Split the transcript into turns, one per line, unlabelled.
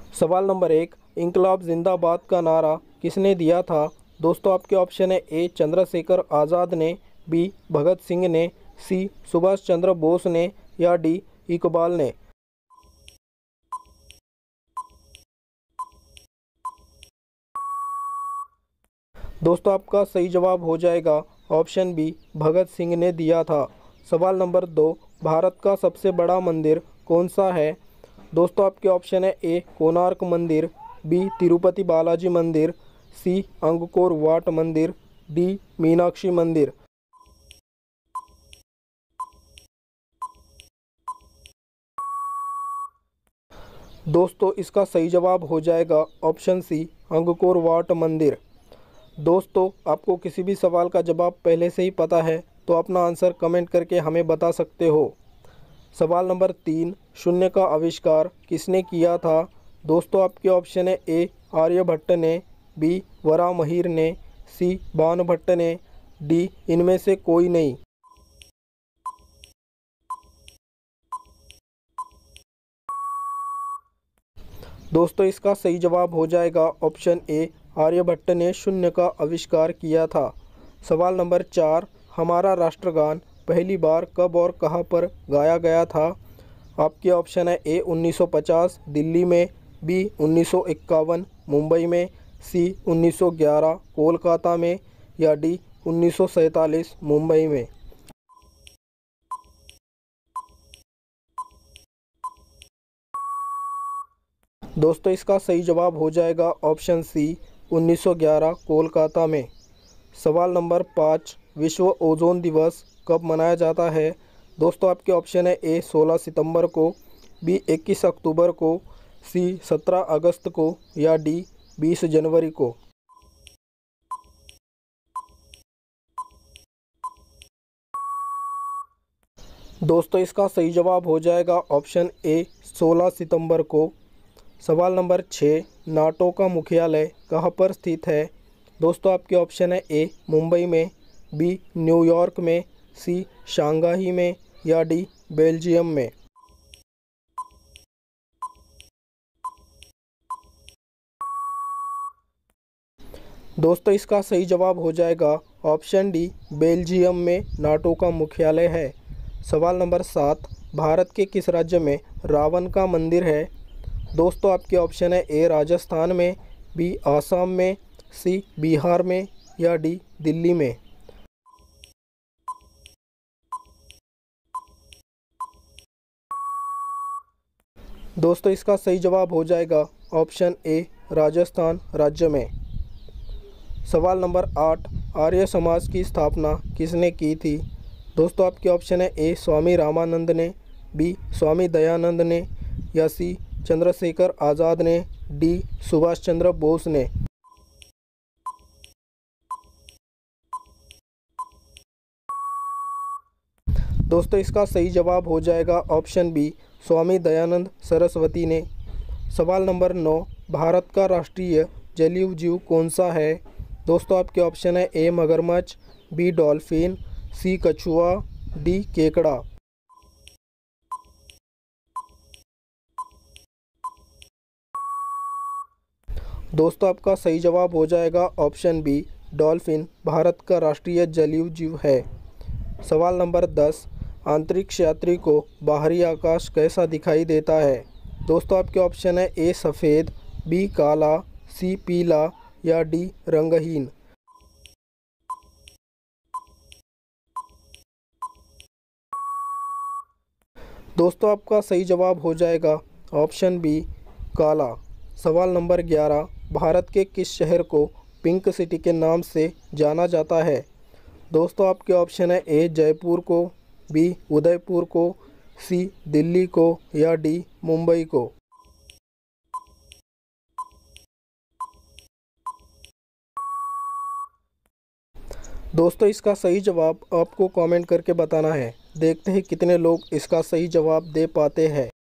सवाल नंबर 1, इंकलाब जिंदाबाद का नारा किसने दिया था? दोस्तों आपके ऑप्शन है ए चंद्रशेखर आज़ाद ने, बी भगत सिंह ने, सी सुभाष चंद्र बोस ने या डी इकबाल ने। दोस्तों आपका सही जवाब हो जाएगा ऑप्शन बी भगत सिंह ने दिया था। सवाल नंबर 2, भारत का सबसे बड़ा मंदिर कौन सा है? दोस्तों आपके ऑप्शन है ए कोणार्क मंदिर, बी तिरुपति बालाजी मंदिर, सी अंगकोर वाट मंदिर, डी मीनाक्षी मंदिर। दोस्तों इसका सही जवाब हो जाएगा ऑप्शन सी अंगकोर वाट मंदिर। दोस्तों आपको किसी भी सवाल का जवाब पहले से ही पता है तो अपना आंसर कमेंट करके हमें बता सकते हो। सवाल नंबर 3, शून्य का आविष्कार किसने किया था? दोस्तों आपके ऑप्शन है ए आर्यभट्ट ने, बी वराहमिहिर ने, सी बाणभट्ट ने, डी इनमें से कोई नहीं। दोस्तों इसका सही जवाब हो जाएगा ऑप्शन ए आर्यभट्ट ने शून्य का आविष्कार किया था। सवाल नंबर 4, हमारा राष्ट्रगान पहली बार कब और कहां पर गाया गया था? आपके ऑप्शन है ए 1950 दिल्ली में, बी 1951 मुंबई में, सी 1911 कोलकाता में या डी 1947 मुंबई में। दोस्तों इसका सही जवाब हो जाएगा ऑप्शन सी 1911 कोलकाता में। सवाल नंबर 5, विश्व ओजोन दिवस कब मनाया जाता है? दोस्तों आपके ऑप्शन है ए 16 सितंबर को, बी 21 अक्टूबर को, सी 17 अगस्त को या डी 20 जनवरी को। दोस्तों इसका सही जवाब हो जाएगा ऑप्शन ए 16 सितंबर को। सवाल नंबर 6, नाटो का मुख्यालय कहाँ पर स्थित है? दोस्तों आपके ऑप्शन है ए मुंबई में, बी न्यूयॉर्क में, सी शंघाई में या डी बेल्जियम में। दोस्तों इसका सही जवाब हो जाएगा ऑप्शन डी बेल्जियम में नाटो का मुख्यालय है। सवाल नंबर 7, भारत के किस राज्य में रावण का मंदिर है? दोस्तों आपके ऑप्शन है ए राजस्थान में, बी आसाम में, सी बिहार में या डी दिल्ली में। दोस्तों इसका सही जवाब हो जाएगा ऑप्शन ए राजस्थान राज्य में। सवाल नंबर 8, आर्य समाज की स्थापना किसने की थी? दोस्तों आपके ऑप्शन है ए स्वामी रामानंद ने, बी स्वामी दयानंद ने या सी चंद्रशेखर आज़ाद ने, डी सुभाष चंद्र बोस ने। दोस्तों इसका सही जवाब हो जाएगा ऑप्शन बी स्वामी दयानंद सरस्वती ने। सवाल नंबर 9, भारत का राष्ट्रीय जलीय जीव कौन सा है? दोस्तों आपके ऑप्शन है ए मगरमच्छ, बी डॉल्फिन, सी कछुआ, डी केकड़ा। दोस्तों आपका सही जवाब हो जाएगा ऑप्शन बी डॉल्फिन भारत का राष्ट्रीय जलीय जीव है। सवाल नंबर 10, अंतरिक्ष यात्री को बाहरी आकाश कैसा दिखाई देता है? दोस्तों आपके ऑप्शन है ए सफ़ेद, बी काला, सी पीला या डी रंगहीन। दोस्तों आपका सही जवाब हो जाएगा ऑप्शन बी काला। सवाल नंबर 11, भारत के किस शहर को पिंक सिटी के नाम से जाना जाता है? दोस्तों आपके ऑप्शन है ए जयपुर को, बी उदयपुर को, सी दिल्ली को या डी मुंबई को। दोस्तों इसका सही जवाब आपको कमेंट करके बताना है। देखते हैं कितने लोग इसका सही जवाब दे पाते हैं।